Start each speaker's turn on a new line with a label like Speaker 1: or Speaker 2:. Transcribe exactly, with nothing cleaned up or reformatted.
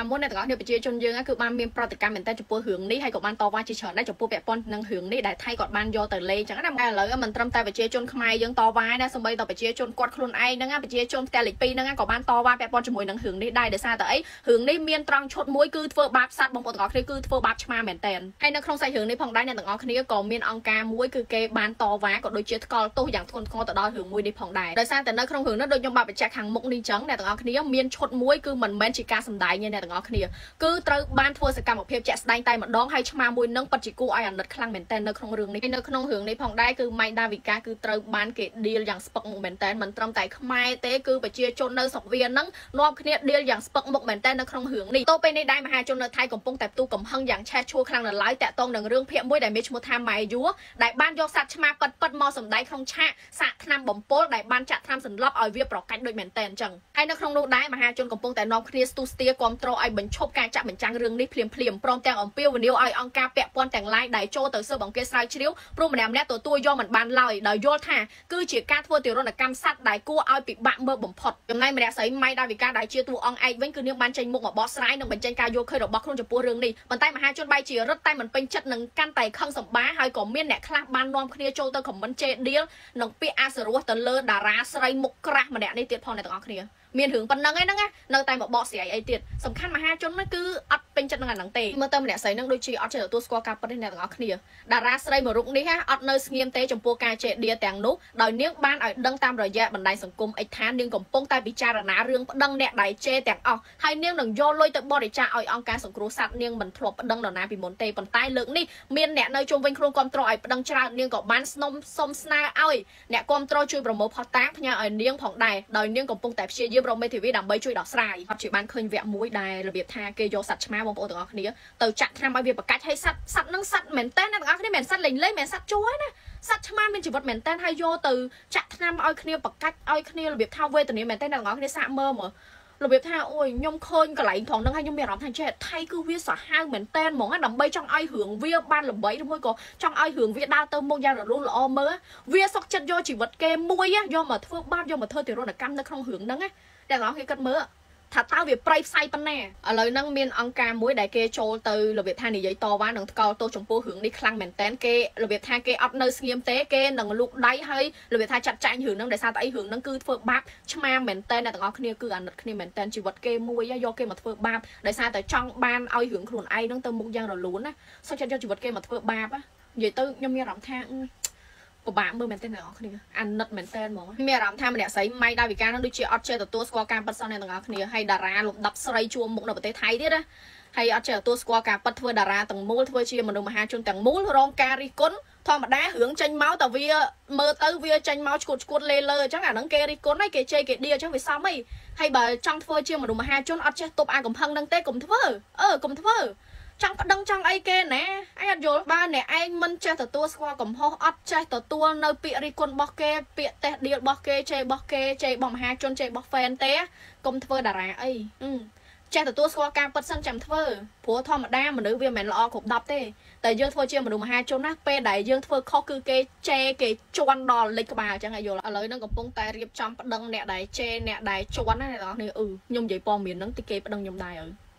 Speaker 1: តាមមុនអ្នកទាំងអស់គ្នាប្រជាជនយើងគឺបានមានប្រតិកម្មមែនតើចំពោះរឿងនេះហើយក៏បានតវ៉ាជាច្រើនដែរចំពោះពាក់ព័ន្ធនឹងរឿងនេះដែលថៃគាត់បានយកទៅលេងចឹងណាតែឥឡូវមិនត្រឹមតែប្រជាជនខ្មែរយើងតវ៉ាណាសូម្បីតែប្រជាជនគាត់ខ្លួនឯងហ្នឹងប្រជាជនផ្ទះលេខពីរហ្នឹងក៏បានតវ៉ាពាក់ព័ន្ធជាមួយនឹងរឿងនេះដែរដោយសារតែអីរឿងនេះមានត្រង់ឈុតមួយគឺធ្វើបាបសត្វបងប្អូនទាំងអស់គ្នាគឺធ្វើបាបឆ្មាមែនតើហើយនៅក្នុងសាច់រឿងនេះផងដែរអ្នកទាំងអស់គ្នាក៏មានអង្គការមួយគឺគេបានតវ៉ាក៏ដូចជាថ្កល់ទោសយ៉ាងធ្ងន់ធ្ងរទៅដល់រឿងមួយនេះផងដែរដោយសារតែនៅក្នុងរឿងនោះដូចខ្ញុំបានបញ្ជាក់ខាងមុខនេះចឹងអ្នកទាំងអស់គ្នាមានឈុតមួយគឺមិនមែនជាការសម្ដែងទេអ្នកទាំងអស់គ្នាគឺត្រូវបានធ្វើសកម្មភាពជាក់ស្ដែងតែម្ដងហើយឆ្មាមួយនឹងពិតជាគួរឲ្យអាណិតខ្លាំងមែនតើនៅក្នុងរឿងនេះនៅក្នុងរឿងនេះផងដែរគឺម៉ៃដាវីកាគឺត្រូវបានគេឌីលយ៉ាងស្ពឹកមុខមែនតើមិនត្រឹមតែខ្មែរទេគឺប្រជាជននៅស្រុកវៀនហ្នឹងនាំគ្នាឌីលយ៉ាងស្ពឹកមុខមែនតើនៅក្នុងរឿងនេះទៅពេលនេះដែរមហាជននៅថៃកំពុងតែផ្ទុះកំហឹងយ៉ាងឆេះឆួលខ្លាំងនៅឡើយតាក់ទងនឹងរឿងភាគមួយដែលមានឈ្មោះថាម៉ែយួរដែលបានយកសត្វឆ្មាប៉ិតប៉ិតមកសម្ដែងក្នុងឆាកសាកថ្នាំបំពុលដែលបានចាក់ថ្នាំសន្លប់ឲ្យវាប្រកាច់ដូចមែនតើអញ្ចឹងហើយនៅក្នុងនោះដែរមហាជនកំពុងតែនាំគ្នាស្ទុះស្ទាគ្រប់គ្រងឲ្យបញ្ឈប់ការចាក់បញ្ចាំងរឿងនេះភ្លាមៗព្រមទាំងអំពាវនាវឲ្យអង្គការពាក់ព័ន្ធទាំងឡាយដែលចូលទៅស៊ើបអង្កេតស្រាវជ្រាវព្រោះម្នាក់ម្នាក់ទទួលយកមិនបានឡើយដោយយល់ថាគឺជាការធ្វើទារុណកម្មសត្វដែលគួរឲ្យពិបាកមើលបំផុតចំណែកម្នាក់ស្រីម៉ៃដាវីកាដែលជាតួអង្គឯកវិញគឺនាងបានចេញមុខមកបកស្រាយនិងបញ្ចេញការយល់ឃើញរបស់ខ្លួនចំពោះរឿងនេះប៉ុន្តែមហាជនបែរជារឹតតែមិនពេញចិត្តនឹងកាន់តែខឹងសម្បាហើយក៏មានអ្នកខ្លះបាននាំគ្នាចូលទៅខមមិនជេឌីលនិងពាក្យអសរោះទៅលើតារាស្រីមុខក្រាស់ម្នាក់នេះទៀតផងអ្នកទាំងអស់គ្នាមានរឿងប៉ុណ្្នឹងឯហ្នឹងនៅតែមកបកស្រាយអីទៀតសំខាន់មហាជនហ្នឹងគឺអត់ពេញចិត្តនឹងអាហ្នឹងទេមើលទៅម្នាក់ស្រីហ្នឹងដូចជាអត់ចេះទទួលស្គាល់ការពិតទេអ្នកទាំងអស់គ្នាតារាស្រីមួយរូបនេះអត់នៅស្ងៀមទេចំពោះការជេឌីទាំងនោះដោយនាងបានឲ្យដឹងតាមរយៈបណ្ដាញសង្គមអិចថានាងកំពុងតែពិចារណារឿងប្តឹងអ្នកដែលជេទាំងអស់ហើយនាងនឹងយកលុយទៅបរិច្ចាគឲ្យអង្គការសង្គ្រោះសត្វនាងមិនធ្លាប់ប្តឹងនរណាពីមុនទេប៉ុន្តែលើកនេះមានអ្នកនៅជុំវិញខ្លួនគ្រប់គ្រងឲ្យប្តឹងច្រើននាងក៏បានស្នំសុំស្នើឲ្យអ្នកគ្រប់គ្រងជួយប្រមូលផុសតាងផ្ញើឲ្យនាងផងដែរដោយនាងកំពុងតែព្យាយាមរកមេធាវីដើម្បីជួយដោះស្រាយអត់ជាបានឃើញវគ្គមួយដែលរបៀបថាគេយកសត្វឆ្មាបងប្អូនទាំងអស់គ្នាទៅចាក់ថ្នាំឲ្យវាប្រកាច់ឲ្យសត្វសត្វនឹងសត្វមែនតើអ្នកទាំងអស់គ្នាមិនសត្វលេងលេងមិនសត្វជួយណាសត្វឆ្មាមានជីវិតមែនតើហើយយកទៅចាក់ថ្នាំឲ្យគ្នាប្រកាច់ឲ្យគ្នារបៀបថាវេទនាមែនតើអ្នកទាំងអស់គ្នាសាកមើលមើលរបៀបថាអូយខ្ញុំឃើញកន្លែងផងហ្នឹងហើយខ្ញុំមានអារម្មណ៍ថាចេះថៃគឺវាសាហាវមែនតើហ្មងដើម្បីចង់ឲ្យរឿងវាបានល្បីឬមួយក៏ចង់ឲ្យរឿងវាដើរទៅមុខយ៉ាងរលូនល្អមើលវាសុកចិត្តយកជីវិតគេមួយយកមកធ្វើបាបយកមកធ្វើទារុណកម្មនៅក្នុងរឿងហ្នឹងណាអ្នកទាំងអស់គ្នាគិតមើលថាតើវាប្រៃផ្សៃប៉ុណ្ណាឥឡូវហ្នឹងមានអង្គការមួយដែលគេចូលទៅរបៀបថានិយាយតវ៉ានឹងថ្កោលទោសចំពោះរឿងនេះខ្លាំងមែនតើគេរបៀបថាគេអត់នៅស្ងៀមទេគេនឹងលូកដៃហើយរបៀបថាចាត់ចែងរឿងហ្នឹងដោយសារតែអីរឿងហ្នឹងគឺធ្វើបាបឆ្មាមែនតើអ្នកទាំងអស់គ្នាគឺអាណិតគ្នាមែនតើជីវិតគេមួយយកគេមកធ្វើបាបដោយសារតែចង់បានឲ្យរឿងខ្លួនឯងហ្នឹងទៅមុខយ៉ាងរលូនណាសុខចិត្តយកជីវិតគេមកធ្វើបាបនិយាយទៅខ្ញុំមានអារម្មណ៍ថាពិបាកមើលមែនតើអ្នកនរគ្នាអាណិតមែនតើហ្មងមានអារម្មណ៍ថាម្នាក់ស្រីម៉ៃដាវីកានឹងដូចជាអត់ចេះទទួលស្គាល់ការពិតសោះអ្នកនរគ្នាហើយតារាលំដាប់ស្រីជួមមុខនៅប្រទេសថៃទៀតណាហើយអត់ចេះទទួលស្គាល់ការពិតធ្វើតារាទាំងមូលធ្វើជាមនុស្សមហាជនទាំងមូលរងការរិះគន់ធម្មតារឿងចេញមកតែវាមើលទៅវាចេញមកឈួតឈួតលេលើអញ្ចឹងអាហ្នឹងគេរិះគន់ហើយគេជេរគេឌីអញ្ចឹងវាសមអីហើយបើចង់ធ្វើជាមនុស្សមហាជនអត់ចេះទប់អាកំហឹងហ្នឹងទេកុំធ្វើអឺកុំធ្វើចង់ប្តឹងចង់អីគេណាអញអត់យល់បើអ្នកឯងមិនចេះទទួលស្គាល់កំហុសអត់ចេះទទួលនៅពាក្យរិះគន់របស់គេពាក្យតេះឌីលរបស់គេជេររបស់គេជេររបស់មហាជនជេររបស់ fan ទេកុំធ្វើតារាអីចេះទទួលស្គាល់ការពិតសិនចាំធ្វើព្រោះធម្មតាមនុស្សវាមិនល្អគ្រប់ដប់ទេតែយើងធ្វើជាមនុស្សមហាជនណាពេលដែលយើងធ្វើខុសគឺគេជេរគេជន់ដល់លេចក្បាលអញ្ចឹងឲ្យយល់ឥឡូវហ្នឹងកំពុងតែរៀបចំប្តឹងអ្នកដែលជេរអ្នកដែលជន់ណាអ្នកនរគ្នាអឺខ្ញុំនិយាយព័ត៌មានហ្នឹងទីគេប្តឹងខ្ញុំដែរអឺ